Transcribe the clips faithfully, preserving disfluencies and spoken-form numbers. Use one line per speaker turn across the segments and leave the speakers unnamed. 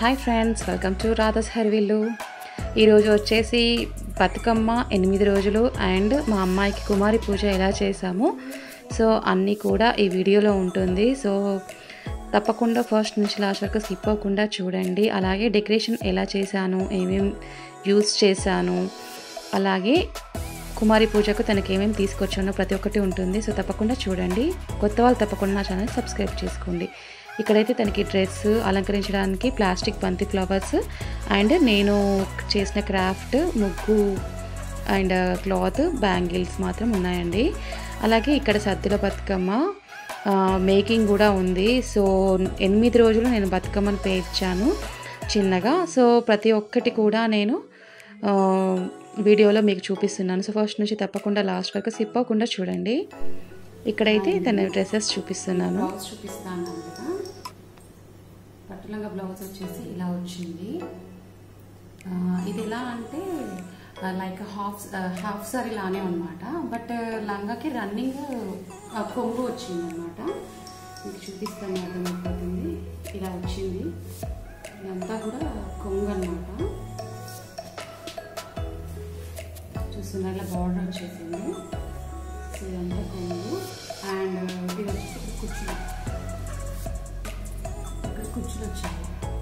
Hi friends, welcome to Radha's హర్విల్లు. ఈరోజు వచ్చేసి బతుకమ్మ ఎనిమిది రోజులు అండ్ మా అమ్మాయికి కుమారి పూజ ఎలా చేసాము సో అన్నీ కూడా ఈ వీడియోలో ఉంటుంది. సో తప్పకుండా ఫస్ట్ నుంచి లాస్ట్ వరకు స్కిప్ అవ్వకుండా చూడండి. అలాగే డెకరేషన్ ఎలా చేశాను, ఏమేమి యూస్ చేశాను, అలాగే కుమారి పూజకు తనకి ఏమేమి తీసుకొచ్చానో ప్రతి ఒక్కటి ఉంటుంది. సో తప్పకుండా చూడండి. కొత్త వాళ్ళు తప్పకుండా నా ఛానల్ సబ్స్క్రైబ్ చేసుకోండి. ఇక్కడైతే తనకి డ్రెస్ అలంకరించడానికి ప్లాస్టిక్ బంతి ఫ్లవర్స్ అండ్ నేను చేసిన క్రాఫ్ట్ ముగ్గు అండ్ క్లాత్ బ్యాంగిల్స్ మాత్రం ఉన్నాయండి. అలాగే ఇక్కడ సద్దుల బతుకమ్మ మేకింగ్ కూడా ఉంది. సో ఎనిమిది రోజులు నేను బతుకమ్మను పేర్చాను చిన్నగా. సో ప్రతి ఒక్కటి కూడా నేను వీడియోలో మీకు చూపిస్తున్నాను. సో ఫస్ట్ నుంచి తప్పకుండా లాస్ట్ వరకు స్కిప్ అవ్వకుండా చూడండి. ఇక్కడైతే తన డ్రెస్సెస్ చూపిస్తున్నాను.
చూపిస్తాను కదా, పట్టులంగా బ్లౌజ్ వచ్చేసి ఇలా వచ్చింది. ఇది ఎలా అంటే లైక్ హాఫ్ హాఫ్ సారీ లానే అనమాట. బట్ లంగాకి రన్నింగ్ కొంగు వచ్చింది అనమాట. మీకు చూపిస్తాను, అర్థమైపోతుంది. ఇలా వచ్చింది, ఇదంతా కూడా కొంగు అనమాట. చూస్తున్నారు, ఇలా బార్డర్ వచ్చేసింది. సో ఇదంతా కొంగు అండ్ ఇది వచ్చేసి కుర్చీలు, ఇక్కడ కుర్చీలు వచ్చాయి.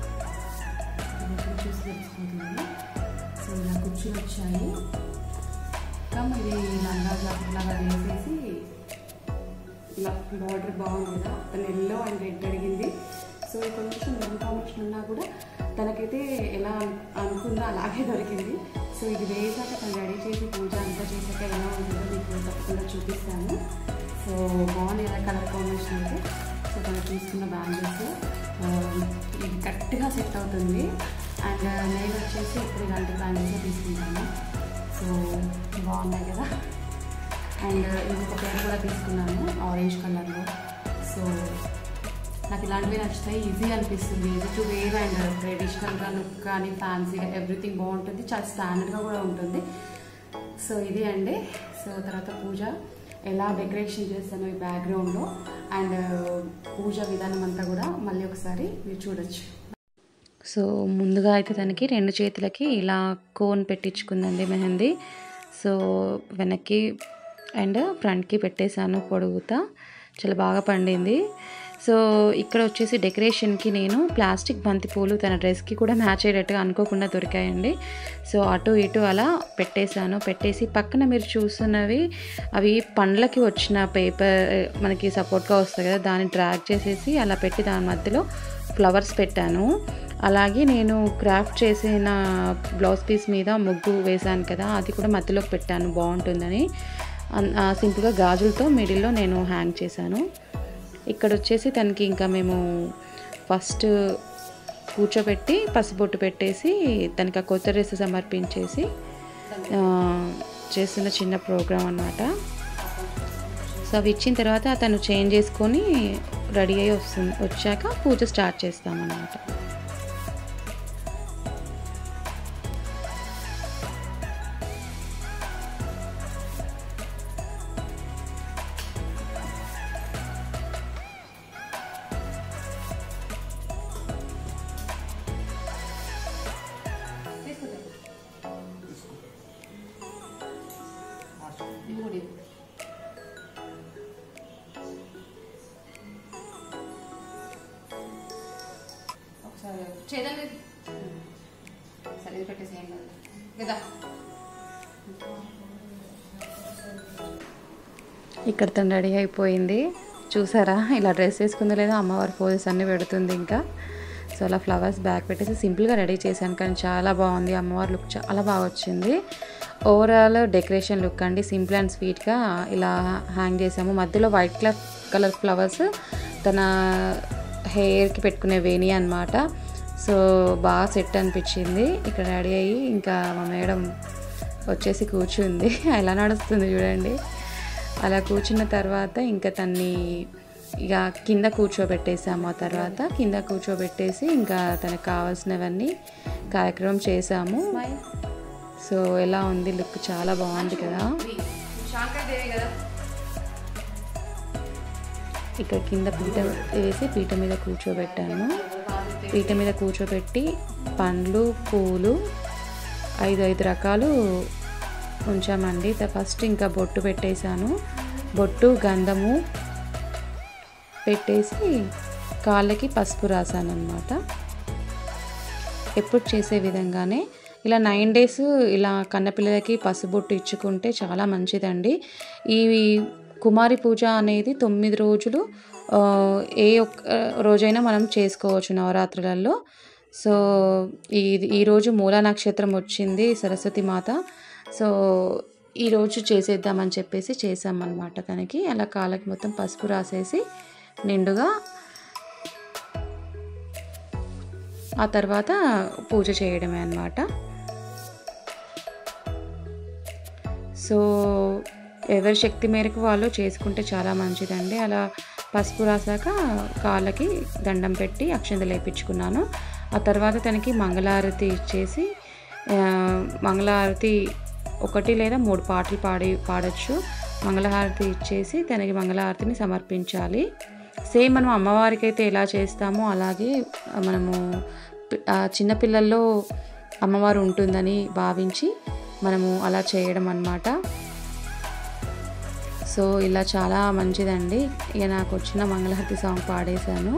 ఇక్కడ చూసి తెలుసుకుంటుంది. సో ఇలా కుర్చీలు వచ్చాయి. కమ్ ఇది లంగా జాకెట్ లాగా వేసేసి ఇలా బార్డర్ బాగుంది కదా, తను ఎల్లో అండ్ రెడ్ అడిగింది. సో కొంచెం ఇన్ఫర్మేషన్ ఉన్నా కూడా తనకైతే ఎలా అనుకుందో అలాగే దొరికింది. సో ఇది వేసాక తను రెడీ చేసి పూజ అంతా చేసాక ఎలా ఉంటుందో మీకు తప్పకుండా చూపిస్తాను. సో బాగుంది కదా కలర్ కాంబినేషన్ అయితే. సో తను తీసుకున్న బ్యాంగిల్స్ ఇది కరెక్ట్గా సెట్ అవుతుంది. అండ్ నేను వచ్చేసి ఇప్పుడు ఇలాంటి బ్యాంగిల్స్ తీసుకుంటాను. సో బాగున్నాయి కదా. అండ్ ఇంకొక పేరు కూడా తీసుకున్నాను ఆరెంజ్ కలర్లో. సో నాకు ఇలాంటివి నచ్చుతాయి, ఈజీ అనిపిస్తుంది, ఈజీ టు వేర్ అండ్ ట్రెడిషనల్గా లుక్ కానీ ఫ్యాన్సీగా ఎవ్రీథింగ్ బాగుంటుంది, చాలా స్టాండర్డ్గా కూడా ఉంటుంది. సో ఇది అండి. సో తర్వాత పూజ ఎలా డెకరేషన్ చేస్తాను ఈ బ్యాక్గ్రౌండ్లో అండ్ పూజ విధానం అంతా కూడా మళ్ళీ ఒకసారి మీరు చూడొచ్చు.
సో ముందుగా అయితే తనకి రెండు చేతులకి ఇలా కోన్ పెట్టించుకుందండి మెహందీ. సో వెనక్కి అండ్ ఫ్రంట్కి పెట్టేశాను పొడుగుతా, చాలా బాగా పండింది. సో ఇక్కడ వచ్చేసి డెకరేషన్కి నేను ప్లాస్టిక్ బంతిపూలు తన డ్రెస్కి కూడా మ్యాచ్ అయ్యేటట్టుగా అనుకోకుండా దొరికాయండి. సో అటు ఇటు అలా పెట్టేశాను. పెట్టేసి పక్కన మీరు చూస్తున్నవి అవి పండ్లకి వచ్చిన పేపర్ మనకి సపోర్ట్గా వస్తాయి కదా, దాన్ని డ్రాగ్ చేసేసి అలా పెట్టి దాని మధ్యలో ఫ్లవర్స్ పెట్టాను. అలాగే నేను క్రాఫ్ట్ చేసిన బ్లౌజ్ పీస్ మీద ముగ్గు వేశాను కదా, అది కూడా మధ్యలోకి పెట్టాను బాగుంటుందని. సింపుల్గా గాజులతో మిడిల్లో నేను హ్యాంగ్ చేశాను. ఇక్కడ వచ్చేసి తనకి ఇంకా మేము ఫస్ట్ కూర్చోబెట్టి పసుబొట్టు పెట్టేసి తనకి ఆ కొత్త డ్రెస్ సమర్పించేసి చేస్తున్న చిన్న ప్రోగ్రాం అన్నమాట. సో అవి ఇచ్చిన తర్వాత తను చేంజ్ చేసుకొని రెడీ అయ్యి వస్తుంది, వచ్చాక పూజ స్టార్ట్ చేస్తామన్నమాట.
చేయాలి సరే పెట్టేసేయండి కదా.
ఇక్కడ తను రెడీ అయిపోయింది, చూసారా ఇలా డ్రెస్ వేసుకుందో లేదో అమ్మవారి పోజెస్ అన్నీ పెడుతుంది. ఇంకా సో అలా ఫ్లవర్స్ బ్యాక్ పెట్టేసి సింపుల్గా రెడీ చేశాను, కానీ చాలా బాగుంది. అమ్మవారి లుక్ చాలా బాగా వచ్చింది. ఓవరాల్ డెకరేషన్ లుక్ అండి, సింపుల్ అండ్ స్వీట్గా ఇలా హ్యాంగ్ చేసాము. మధ్యలో వైట్ కలర్ కలర్ ఫ్లవర్స్ తన హెయిర్కి పెట్టుకునే వేణి అన్నమాట. సో బాగా సెట్ అనిపించింది. ఇక్కడ రెడీ అయ్యి ఇంకా మా మేడం వచ్చేసి కూర్చుంది, ఎలా నడుస్తుంది చూడండి. అలా కూర్చున్న తర్వాత ఇంకా తన్ని ఇక కింద కూర్చోబెట్టేసాము. ఆ తర్వాత కింద కూర్చోబెట్టేసి ఇంకా తనకు కావాల్సినవన్నీ కార్యక్రమం చేసాము. సో ఎలా ఉంది లుక్, చాలా బాగుంది కదా. ఇక్కడ కింద పీట వేసి పీట మీద కూర్చోబెట్టాను. పీట మీద కూర్చోబెట్టి పండ్లు పూలు ఐదు ఐదు రకాలు ఉంచామండి. ఫస్ట్ ఇంకా బొట్టు పెట్టేశాను. బొట్టు గంధము పెట్టేసి కాళ్ళకి పసుపు రాసాను అన్నమాట. ఎప్పుడు చేసే విధంగానే ఇలా నైన్ డేస్ ఇలా కన్నపిల్లలకి పసుబొట్టు ఇచ్చుకుంటే చాలా మంచిదండి. ఈ కుమారి పూజ అనేది తొమ్మిది రోజులు ఏ ఒక్క రోజైనా మనం చేసుకోవచ్చు నవరాత్రులలో. సో ఈ ఈరోజు మూలా నక్షత్రం వచ్చింది సరస్వతి మాత. సో ఈరోజు చేసేద్దామని చెప్పేసి చేసామన్నమాట. తనకి అలా కాళ్ళకి మొత్తం పసుపు రాసేసి నిండుగా ఆ తర్వాత పూజ చేయడమే అన్నమాట. సో ఎవరి శక్తి మేరకు వాళ్ళు చేసుకుంటే చాలా మంచిదండి. అలా పసుపు రాసాక కాళ్ళకి దండం పెట్టి అక్షంతలు వేయించుకున్నాను. ఆ తర్వాత తనకి మంగళారతి ఇచ్చేసి మంగళారతి ఒకటి లేదా మూడు పాటలు పాడి పాడొచ్చు. మంగళహారతి ఇచ్చేసి తనకి మంగళహారతిని సమర్పించాలి. సేమ్ మనం అమ్మవారికి అయితే ఎలా చేస్తామో అలాగే మనము చిన్నపిల్లల్లో అమ్మవారు ఉంటుందని భావించి మనము అలా చేయడం అన్నమాట. సో ఇలా చాలా మంచిదండి. ఇక నాకు వచ్చిన మంగళహారతి సాంగ్ పాడేశాను.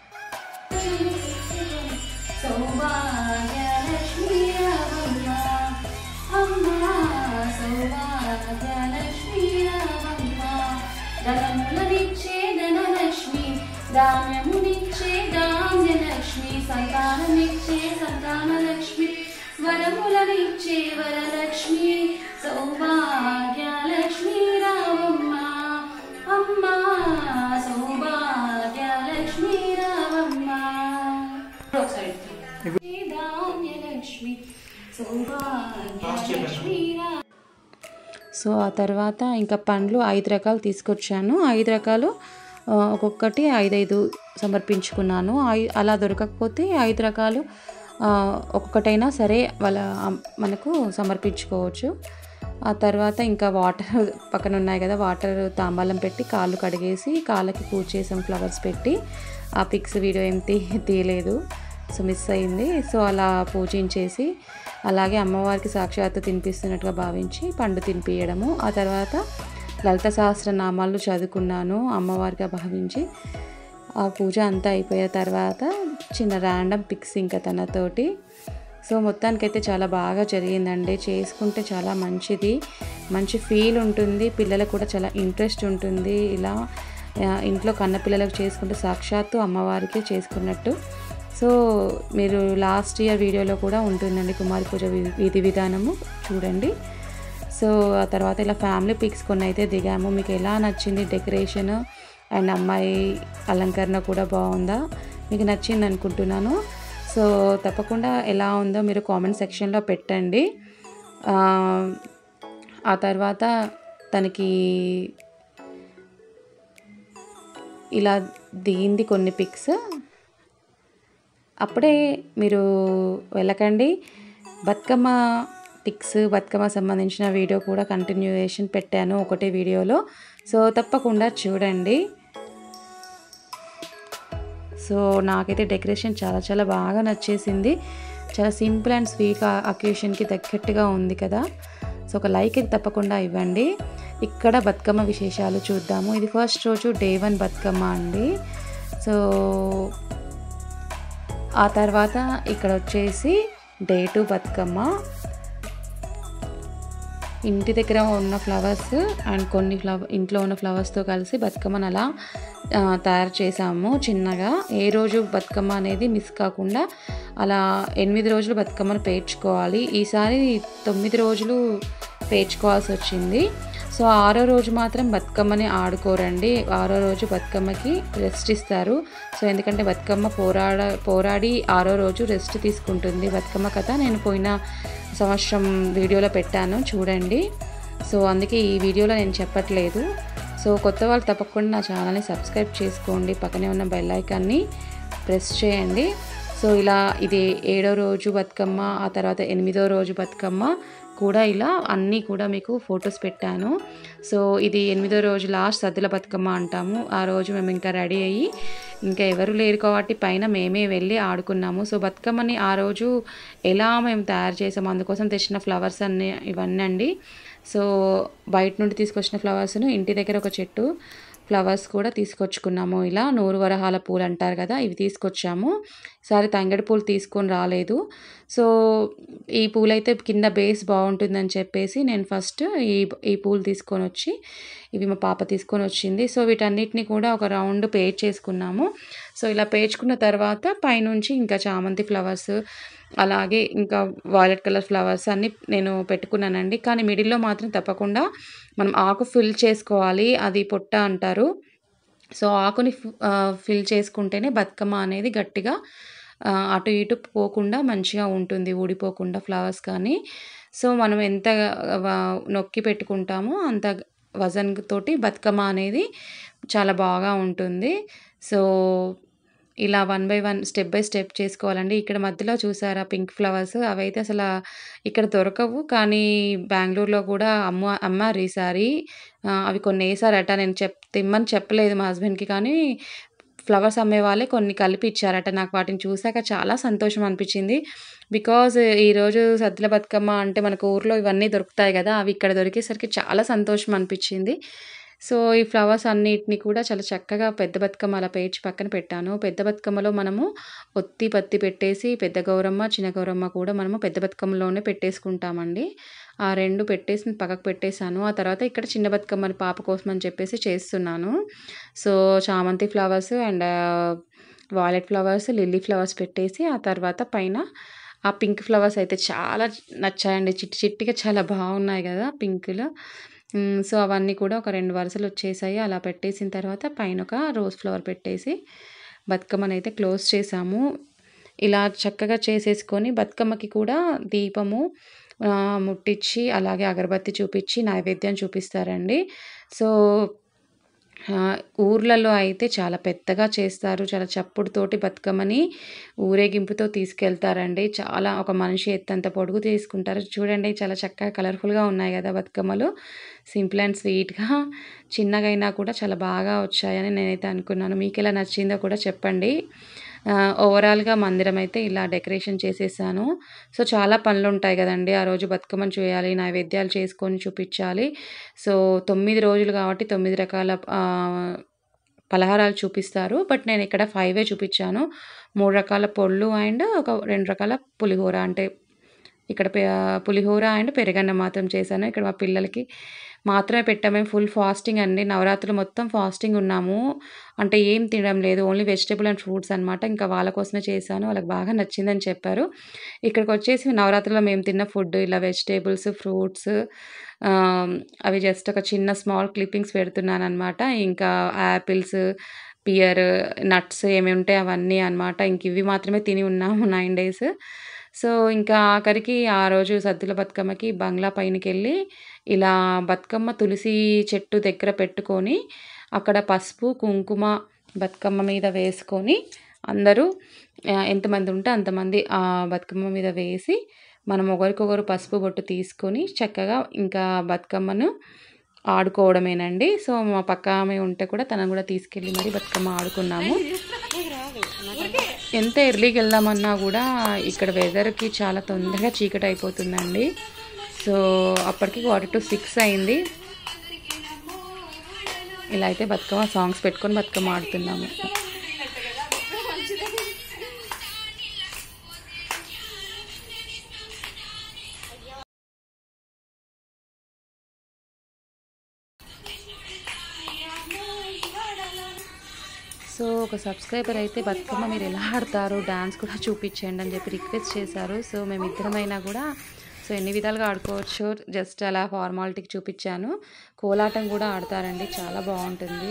దానమునిచ్చే ధాన్యలక్ష్మి, సంతానమిచ్చే సంతానలక్ష్మి, వరములనిచ్చే వరలక్ష్మి, సౌభాగ్యలక్ష్మి రావమ్మ అమ్మ, సౌభాగ్యలక్ష్మి రావమ్మ, ధాన్యలక్ష్మి, సౌభాగ్యలక్ష్మి రా.
సో ఆ తర్వాత ఇంకా పండ్లు ఐదు రకాలు తీసుకొచ్చాను. ఐదు రకాలు ఒక్కొక్కటి ఐదైదు సమర్పించుకున్నాను. అలా దొరకకపోతే ఐదు రకాలు ఒక్కొక్కటైనా సరే వాళ్ళ మనకు సమర్పించుకోవచ్చు. ఆ తర్వాత ఇంకా వాటర్ పక్కన ఉన్నాయి కదా, వాటర్ తాంబాలం పెట్టి కాళ్ళు కడిగేసి కాళ్ళకి పూజ చేసాం ఫ్లవర్స్ పెట్టి. ఆ పిక్స్ వీడియో ఏం తీ తీయలేదు సో మిస్ అయింది. సో అలా పూజించేసి అలాగే అమ్మవారికి సాక్షాత్తు తినిపిస్తున్నట్టుగా భావించి పండు తినిపించడము. ఆ తర్వాత లలిత సహస్రనామాలు చదువుకున్నాను అమ్మవారిగా భావించి. ఆ పూజ అంతా అయిపోయిన తర్వాత చిన్న ర్యాండమ్ పిక్స్ ఇంకా తనతోటి. సో మొత్తానికైతే చాలా బాగా జరిగిందండి. చేసుకుంటే చాలా మంచిది, మంచి ఫీల్ ఉంటుంది, పిల్లలకు కూడా చాలా ఇంట్రెస్ట్ ఉంటుంది. ఇలా ఇంట్లో కన్నపిల్లలకు చేసుకుంటే సాక్షాత్తు అమ్మవారికి చేసుకున్నట్టు. సో మీరు లాస్ట్ ఇయర్ వీడియోలో కూడా ఉంటుందండి కుమారి పూజ విధి విధానము, చూడండి. సో ఆ తర్వాత ఇలా ఫ్యామిలీ పిక్స్ కొన్ని అయితే దిగాము. మీకు ఎలా నచ్చింది డెకరేషన్ అండ్ అమ్మాయి అలంకరణ కూడా బాగుందా, మీకు నచ్చింది అనుకుంటున్నాను. సో తప్పకుండా ఎలా ఉందో మీరు కామెంట్ సెక్షన్లో పెట్టండి. ఆ తర్వాత తనకి ఇలా దిగింది కొన్ని పిక్స్. అప్పుడే మీరు వెళ్ళకండి, బతుకమ్మ పిక్స్ బతుకమ్మ సంబంధించిన వీడియో కూడా కంటిన్యూయేషన్ పెట్టాను ఒకటే వీడియోలో. సో తప్పకుండా చూడండి. సో నాకైతే డెకరేషన్ చాలా చాలా బాగా నచ్చేసింది. చాలా సింపుల్ అండ్ స్వీట్ అకేషన్కి తగ్గట్టుగా ఉంది కదా. సో ఒక లైక్ అయితే తప్పకుండా ఇవ్వండి. ఇక్కడ బతుకమ్మ విశేషాలు చూద్దాము. ఇది ఫస్ట్ రోజు డే వన్ బతుకమ్మ అండి. సో ఆ తర్వాత ఇక్కడ వచ్చేసి డే టూ బతుకమ్మ. ఇంటి దగ్గర ఉన్న ఫ్లవర్స్ అండ్ కొన్ని ఫ్లవర్ ఇంట్లో ఉన్న ఫ్లవర్స్తో కలిసి బతుకమ్మను అలా తయారు చేసాము చిన్నగా. ఏ రోజు బతుకమ్మ అనేది మిస్ కాకుండా అలా ఎనిమిది రోజులు బతుకమ్మను పేర్చుకోవాలి. ఈసారి తొమ్మిది రోజులు పేర్చుకోవాల్సి వచ్చింది. సో ఆరో రోజు మాత్రం బతుకమ్మని ఆడుకోరండి. ఆరో రోజు బతుకమ్మకి రెస్ట్ ఇస్తారు. సో ఎందుకంటే బతుకమ్మ పోరాడ పోరాడి ఆరో రోజు రెస్ట్ తీసుకుంటుంది. బతుకమ్మ కథ నేను పోయిన సంవత్సరం వీడియోలో పెట్టాను, చూడండి. సో అందుకే ఈ వీడియోలో నేను చెప్పట్లేదు. సో కొత్త వాళ్ళు తప్పకుండా నా ఛానల్ని సబ్స్క్రైబ్ చేసుకోండి, పక్కనే ఉన్న బెల్ ఐకాన్ని ప్రెస్ చేయండి. సో ఇలా ఇది ఏడో రోజు బతుకమ్మ, ఆ తర్వాత ఎనిమిదో రోజు బతుకమ్మ, కూడా ఇలా అన్నీ కూడా మీకు ఫొటోస్ పెట్టాను. సో ఇది ఎనిమిదో రోజు లాస్ట్ సద్దుల బతుకమ్మ అంటాము. ఆ రోజు మేము ఇంకా రెడీ అయ్యి ఇంకా ఎవరు లేరు కాబట్టి పైన మేమే వెళ్ళి ఆడుకున్నాము. సో బతుకమ్మని ఆ రోజు ఎలా మేము తయారు చేసాము, అందుకోసం తెచ్చిన ఫ్లవర్స్ అన్నీ ఇవన్నీ అండి. సో బయట నుండి తీసుకొచ్చిన ఫ్లవర్స్ను ఇంటి దగ్గర ఒక చెట్టు ఫ్లవర్స్ కూడా తీసుకొచ్చుకున్నాము. ఇలా నూరు వరహాల పూలు అంటారు కదా, ఇవి తీసుకొచ్చాము. ఈసారి తంగేడు పూలు తీసుకొని రాలేదు. సో ఈ పూలైతే కింద బేస్ బాగుంటుందని చెప్పేసి నేను ఫస్ట్ ఈ ఈ పూలు తీసుకొని వచ్చి ఇవి మా పాప తీసుకొని వచ్చింది. సో వీటన్నిటిని కూడా ఒక రౌండ్ పేర్చి చేసుకున్నాము. సో ఇలా పేర్చుకున్న తర్వాత పైనుంచి ఇంకా చామంతి ఫ్లవర్స్, అలాగే ఇంకా వాయిలెట్ కలర్ ఫ్లవర్స్ అన్నీ నేను పెట్టుకున్నానండి. కానీ మిడిల్లో మాత్రం తప్పకుండా మనం ఆకు ఫిల్ చేసుకోవాలి, అది పొట్ట అంటారు. సో ఆకుని ఫిల్ చేసుకుంటేనే బతుకమ్మ అనేది గట్టిగా అటు ఇటు పోకుండా మంచిగా ఉంటుంది, ఊడిపోకుండా ఫ్లవర్స్ కానీ. సో మనం ఎంత నొక్కి పెట్టుకుంటామో అంత వజన్ తోటి బతుకమ్మ అనేది చాలా బాగా ఉంటుంది. సో ఇలా one by one step by step చేసుకోవాలండి. ఇక్కడ మధ్యలో చూసారా పింక్ ఫ్లవర్స్, అవైతే అసలు ఇక్కడ దొరకవు, కానీ బెంగళూరులో కూడా అమ్మ అమ్మారు ఈసారి. అవి కొన్ని వేసారట, నేను చెప్ తెమ్మని చెప్పలేదు మా హస్బెండ్కి, కానీ ఫ్లవర్స్ అమ్మే వాళ్ళే కొన్ని కలిపి ఇచ్చారట. నాకు వాటిని చూసాక చాలా సంతోషం అనిపించింది. బికాజ్ ఈరోజు సద్దుల బతుకమ్మ అంటే మనకు ఊర్లో ఇవన్నీ దొరుకుతాయి కదా, అవి ఇక్కడ దొరికేసరికి చాలా సంతోషం అనిపించింది. సో ఈ ఫ్లవర్స్ అన్నిటిని కూడా చాలా చక్కగా పెద్ద బతుకమ్మ అలా పేర్చి పక్కన పెట్టాను. పెద్ద బతుకమ్మలో మనము ఒత్తి పత్తి పెట్టేసి పెద్ద గౌరమ్మ చిన్న గౌరమ్మ కూడా మనము పెద్ద బతుకమ్మలోనే పెట్టేసుకుంటామండి. ఆ రెండు పెట్టేసి పక్కకు పెట్టేశాను. ఆ తర్వాత ఇక్కడ చిన్న బతుకమ్మని పాప కోసం అని చెప్పేసి చేస్తున్నాను. సో చామంతి flowers and violet flowers, lily flowers పెట్టేసి ఆ తర్వాత పైన ఆ పింక్ ఫ్లవర్స్ అయితే చాలా నచ్చాయండి. చిట్టి చిట్టిగా చాలా బాగున్నాయి కదా పింక్లో. సో అవన్నీ కూడా ఒక రెండు వరుసలు వచ్చేసాయి. అలా పెట్టేసిన తర్వాత పైన ఒక రోజ్ ఫ్లవర్ పెట్టేసి బతుకమ్మని అయితే క్లోజ్ చేసాము. ఇలా చక్కగా చేసేసుకొని బతుకమ్మకి కూడా దీపము ముట్టించి అలాగే అగరబత్తి చూపించి నైవేద్యం చూపిస్తారండి. సో ఊర్లలో అయితే చాలా పెద్దగా చేస్తారు. చాలా చప్పుడుతోటి బతుకమ్మని ఊరేగింపుతో తీసుకెళ్తారండి. చాలా ఒక మనిషి ఎత్తంత పొడుగు తీసుకుంటారు. చూడండి చాలా చక్కగా కలర్ఫుల్గా ఉన్నాయి కదా బతుకమ్మలు. సింపుల్ అండ్ స్వీట్గా చిన్నగా అయినా కూడా చాలా బాగా వచ్చాయని నేనైతే అనుకున్నాను. మీకు ఎలా నచ్చిందో కూడా చెప్పండి. ఓవరాల్గా మందిరం అయితే ఇలా డెకరేషన్ చేసేసాను. సో చాలా పనులు ఉంటాయి కదండి, ఆ రోజు బతుకమ్మని చేయాలి, నైవేద్యాలు చేసుకొని చూపించాలి. సో తొమ్మిది రోజులు కాబట్టి తొమ్మిది రకాల పలహారాలు చూపిస్తారు. బట్ నేను ఇక్కడ ఫైవే చూపించాను. మూడు రకాల పొళ్ళు అండ్ ఒక రెండు రకాల పులిహోర, అంటే ఇక్కడ పులిహోర అండ్ పెరుగన్నం మాత్రం చేశాను. ఇక్కడ మా పిల్లలకి మాత్రమే పెట్టాము. మేము ఫుల్ ఫాస్టింగ్ అండి, నవరాత్రులు మొత్తం ఫాస్టింగ్ ఉన్నాము. అంటే ఏం తినడం లేదు, ఓన్లీ వెజిటేబుల్ అండ్ ఫ్రూట్స్ అనమాట. ఇంకా వాళ్ళ కోసమే చేశాను, వాళ్ళకి బాగా నచ్చిందని చెప్పారు. ఇక్కడికి వచ్చేసి నవరాత్రుల్లో మేము తిన్న ఫుడ్ ఇలా వెజిటేబుల్స్, ఫ్రూట్స్, అవి జస్ట్ ఒక చిన్న స్మాల్ క్లిప్పింగ్స్ పెడుతున్నాను అనమాట. ఇంకా యాపిల్స్, పియర్, నట్స్ ఏమి ఉంటాయి అవన్నీ అనమాట. ఇంక ఇవి మాత్రమే తిని ఉన్నాము నైన్ డేస్. సో ఇంకా ఆఖరికి ఆ రోజు సద్దుల బతుకమ్మకి బంగ్లా పైనకి వెళ్ళి ఇలా బతుకమ్మ తులసి చెట్టు దగ్గర పెట్టుకొని అక్కడ పసుపు కుంకుమ బతుకమ్మ మీద వేసుకొని అందరూ ఎంతమంది ఉంటే అంతమంది ఆ బతుకమ్మ మీద వేసి మనం ఒకరికొకరు పసుపు బొట్టు తీసుకొని చక్కగా ఇంకా బతుకమ్మను ఆడుకోవడమేనండి. సో మా పక్క ఆమె ఉంటే కూడా తనను కూడా తీసుకెళ్ళి మరి బతుకమ్మ ఆడుకున్నాము. ఎంత ఎర్లీకి వెళ్దామన్నా కూడా ఇక్కడ వెదర్కి చాలా తొందరగా చీకటి అయిపోతుందండి. సో అప్పటికి క్వార్టర్ టు సిక్స్ అయింది. ఇలా అయితే బతుకమ్మ సాంగ్స్ పెట్టుకొని బతుకమ్మ ఆడుతున్నాము. సో ఒక సబ్స్క్రైబర్ అయితే బతుకమ్మ మీరు ఎలా ఆడతారు, డాన్స్ కూడా చూపించండి అని చెప్పి రిక్వెస్ట్ చేశారు. సో మేమిద్దరమైనా కూడా సో ఎన్ని విధాలుగా ఆడుకోవచ్చు, జస్ట్ అలా ఫార్మాలిటీకి చూపించాను. కోలాటం కూడా ఆడతారండి, చాలా బాగుంటుంది.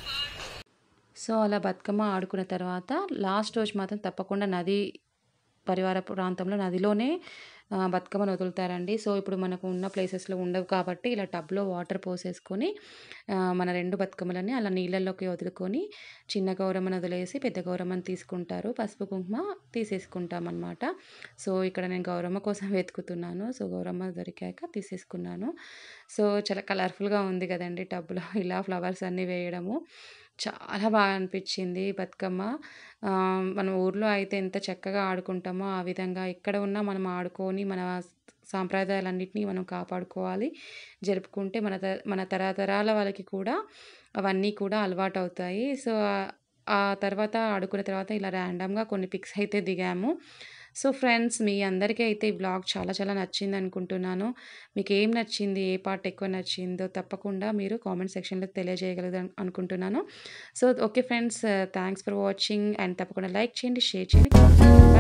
సో అలా బతుకమ్మ ఆడుకున్న తర్వాత లాస్ట్ రోజు మాత్రం తప్పకుండా నది పరివార ప్రాంతంలో నదిలోనే ఆహ్, బతుకమ్మను వదులుతారండి. సో, ఇప్పుడు మనకు ఉన్న ప్లేసెస్‌లో ఉండవు కాబట్టి ఇలా టబ్‌లో వాటర్ పోసేసుకొని ఆహ్, మన రెండు బతుకమ్మలని అలా నీళ్ళల్లోకి వదులుకొని చిన్న గౌరమ్మను వదిలేసి పెద్ద గౌరమ్మని తీసుకుంటారు. పసుపు, కుంకుమ తీసేసుకుంటామనమాట. సో, ఇక్కడ నేను గౌరమ్మ కోసం వెతుకుతున్నాను. సో, గౌరమ్మ దొరికాక తీసేసుకున్నాను. సో, చాలా కలర్‌ఫుల్‌గా ఉంది కదండీ టబ్‌లో ఇలా ఫ్లవర్స్ అన్నీ వేయడము. చాలా బాగా అనిపించింది బతుకమ్మ. ఆహ్, మన ఊర్లో అయితే ఎంత చక్కగా ఆడుకుంటామో, ఆ విధంగా ఎక్కడ ఉన్నా మనం ఆడుకొని మన సాంప్రదాయాలన్నిటిని మనం కాపాడుకోవాలి. జరుపుకుంటే మన త మన తరతరాల వాళ్ళకి కూడా అవన్నీ కూడా అలవాటవుతాయి. సో, ఆ తర్వాత ఆడుకున్న తర్వాత ఇలా ర్యాండమ్‌గా కొన్ని పిక్స్ అయితే దిగాము. సో, ఫ్రెండ్స్ మీ అందరికీ అయితే ఈ వ్లాగ్ చాలా చాలా నచ్చిందనుకుంటున్నాను. మీకేం నచ్చింది? ఏ పార్ట్ ఎక్కువ నచ్చిందో తప్పకుండా మీరు కామెంట్ సెక్షన్‌లో తెలియజేయగలరు అనుకుంటున్నాను. So, okay friends, thanks for watching and తప్పకుండా లైక్ చేయండి, షేర్ చేయండి, కామెంట్ చేయండి.